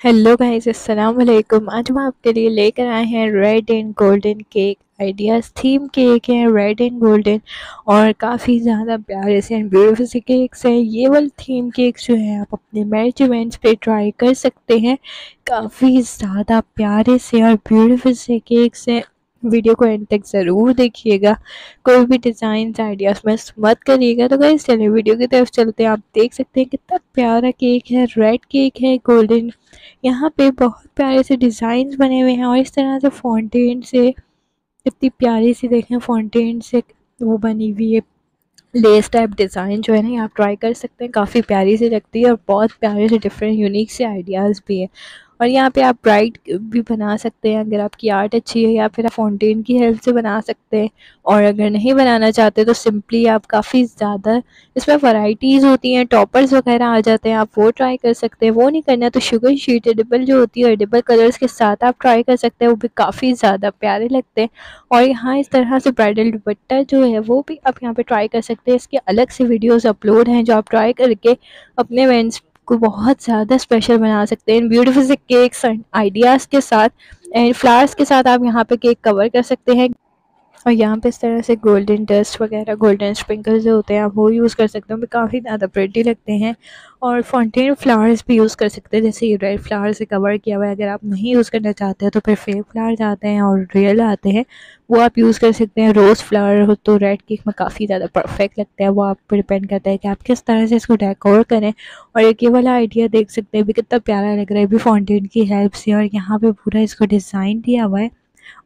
Hello guys, अस्सलाम वालेकुम। आज हम आपके लिए लेकर आए हैं red and golden cake ideas. Theme cake है रेड एंड गोल्डन और काफ़ी ज़्यादा प्यारे से एंड ब्यूटीफुल से केक्स हैं। ये वाले थीम केक्स जो है आप अपने मैरिज इवेंट्स पे ट्राई कर सकते हैं। काफ़ी ज़्यादा प्यारे से और ब्यूटीफुल से केक्स हैं। वीडियो को एंड तक ज़रूर देखिएगा, कोई भी डिज़ाइन आइडियाज़ मिस मत करिएगा। तो गाइस चलिए वीडियो की तरफ चलते हैं। आप देख सकते हैं कितना प्यारा केक है, रेड केक है, गोल्डन। यहाँ पे बहुत प्यारे से डिज़ाइंस बने हुए हैं और इस तरह से फाउंटेन से इतनी प्यारी सी देखें फाउंटेन से वो बनी हुई है लेस टाइप डिज़ाइन जो है ना, ये आप ट्राई कर सकते हैं। काफ़ी प्यारी सी लगती है और बहुत प्यारे से डिफरेंट यूनिक से आइडियाज़ भी है। और यहाँ पे आप ब्राइट भी बना सकते हैं अगर आपकी आर्ट अच्छी है, या फिर आप फाउंटेन की हेल्प से बना सकते हैं। और अगर नहीं बनाना चाहते तो सिंपली आप काफ़ी ज़्यादा इसमें वैराइटीज़ होती हैं, टॉपर्स वगैरह आ जाते हैं, आप वो ट्राई कर सकते हैं। वो नहीं करना तो शुगर शीट एडिबल जो होती है एडिबल कलर्स के साथ आप ट्राई कर सकते हैं, वो भी काफ़ी ज़्यादा प्यारे लगते हैं। और यहाँ इस तरह से ब्राइडल दुपट्टा जो है वो भी आप यहाँ पे ट्राई कर सकते हैं। इसके अलग से वीडियोस अपलोड हैं जो आप ट्राई करके अपने इवेंट्स को बहुत ज़्यादा स्पेशल बना सकते हैं। ब्यूटीफुल से केक्स आइडियाज़ के साथ एंड फ्लावर्स के साथ आप यहाँ पे केक कवर कर सकते हैं। और यहाँ पे इस तरह से गोल्डन डस्ट वगैरह, गोल्डन स्प्रिंकल्स जो होते हैं आप वो यूज़ कर सकते हो, भी काफ़ी ज़्यादा प्रिटी लगते हैं। और फाउंटेन फ्लावर्स भी यूज़ कर सकते हैं, जैसे ये रेड फ्लावर से कवर किया हुआ है। अगर आप नहीं यूज़ करना चाहते हो तो फिर फेक फ्लावर्स आते हैं और रियल आते हैं, वो आप यूज़ कर सकते हैं। रोज़ फ्लावर हो तो रेड केक में काफ़ी ज़्यादा परफेक्ट लगता है। वो आप पर डिपेंड करता है कि आप किस तरह से इसको डेकोर करें। और एक ये वाला आइडिया देख सकते हैं भी कितना प्यारा लग रहा है भी फाउंटेन की हेल्प से। और यहाँ पे पूरा इसको डिज़ाइन दिया हुआ है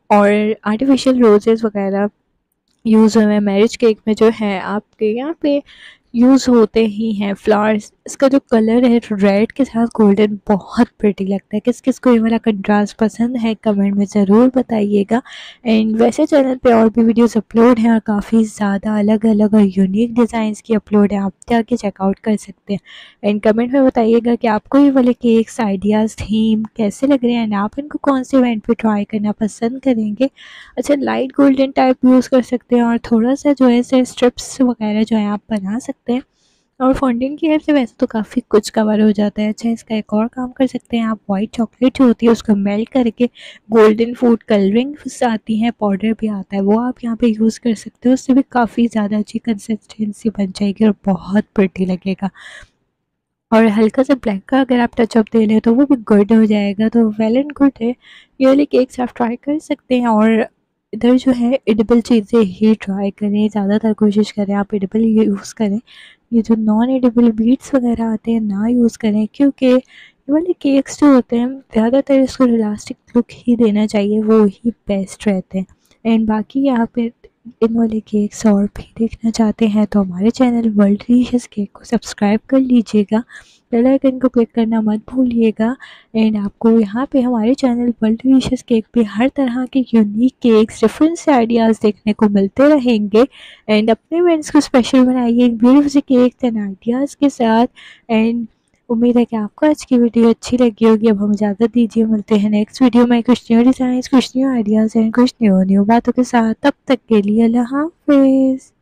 और आर्टिफिशियल रोजेज़ वगैरह यूज़ हुए हैं मैरिज केक में जो है आपके यहाँ पे यूज़ होते ही हैं फ्लावर्स। इसका जो कलर है रेड के साथ गोल्डन बहुत प्रिटी लगता है। किस किस को ये वाला कंट्रास्ट पसंद है कमेंट में ज़रूर बताइएगा। एंड वैसे चैनल पे और भी वीडियोस अपलोड हैं और काफ़ी ज़्यादा अलग अलग और यूनिक डिज़ाइंस की अपलोड है, आप जाके चेकआउट कर सकते हैं। एंड कमेंट में बताइएगा कि आपको ये वाले केक्स आइडियाज़ थीम कैसे लग रहे हैं एंड आप इनको कौन से इवेंट पे ट्राई करना पसंद करेंगे। अच्छा, लाइट गोल्डन टाइप यूज़ कर सकते हैं और थोड़ा सा जो है से स्ट्रिप्स वगैरह जो है आप बना सकते हैं। और फाउंटेन की हेल्प से वैसे तो काफ़ी कुछ कवर हो जाता है। अच्छा, इसका एक और काम कर सकते हैं आप, वाइट चॉकलेट जो होती है उसको मेल्ट करके गोल्डन फूड कलरिंग आती है, पाउडर भी आता है, वो आप यहाँ पे यूज़ कर सकते हो। उससे भी काफ़ी ज़्यादा अच्छी कंसिस्टेंसी बन जाएगी और बहुत प्रिटी लगेगा। और हल्का सा ब्लैक का अगर आप टचअप दे लें तो वो भी गुड हो जाएगा, तो वेल एंड गुड है। ये वाले केक्स आप ट्राई कर सकते हैं। और इधर जो है एडिबल चीज़ें ही ट्राई करें, ज़्यादातर कोशिश करें आप एडिबल यूज़ करें। ये जो नॉन एडिबल बीट्स वगैरह आते हैं ना यूज़ करें, क्योंकि ये वाले केक्स जो होते हैं ज़्यादातर इसको इलास्टिक लुक ही देना चाहिए, वो ही बेस्ट रहते हैं। एंड बाकी यहाँ पे इन वाले केक्स और भी देखना चाहते हैं तो हमारे चैनल वर्ल्ड डिलीशियस केक को सब्सक्राइब कर लीजिएगा, बेल आइकन को क्लिक करना मत भूलिएगा। एंड आपको यहाँ पे हमारे चैनल वर्ल्ड डिलीशियस केक पे हर तरह के यूनिक केक्स, डिफरेंट से आइडियाज़ देखने को मिलते रहेंगे। एंड अपने इवेंट्स को स्पेशल बनाइए ब्यूटीफुल से केक्स एंड आइडियाज़ के साथ। एंड उम्मीद है कि आपको आज की वीडियो अच्छी लगी होगी। अब हम इजाज़त दीजिए, मिलते हैं नेक्स्ट वीडियो में कुछ न्यू डिज़ाइन, कुछ न्यू आइडियाज़ एंड कुछ न्यू बातों के साथ। तब तक के लिए अल्लाह हाफ़िज़।